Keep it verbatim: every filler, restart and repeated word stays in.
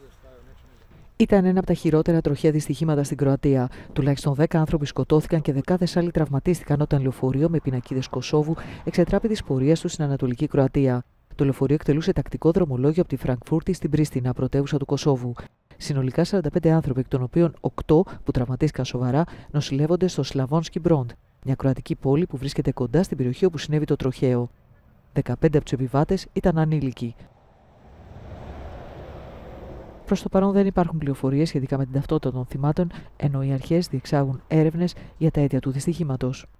Ήταν ένα από τα χειρότερα τροχαία δυστυχήματα στην Κροατία. Τουλάχιστον δέκα άνθρωποι σκοτώθηκαν και δεκάδες άλλοι τραυματίστηκαν όταν λεωφορείο με πινακίδες Κωσόβου εξετράπη της πορείας του στην Ανατολική Κροατία. Το λεωφορείο εκτελούσε τακτικό δρομολόγιο από τη Φραγκφούρτη στην Πρίστινα, πρωτεύουσα του Κωσόβου. Συνολικά σαράντα πέντε άνθρωποι, εκ των οποίων οκτώ που τραυματίστηκαν σοβαρά, νοσηλεύονται στο Σλαβόνσκι Μπρόντ, μια κροατική πόλη που βρίσκεται κοντά στην περιοχή όπου συνέβη το τροχαίο. δεκαπέντε από τους επιβάτες ήταν ανήλικοι. Προς το παρόν δεν υπάρχουν πληροφορίες σχετικά με την ταυτότητα των θυμάτων, ενώ οι αρχές διεξάγουν έρευνες για τα αίτια του δυστυχήματος.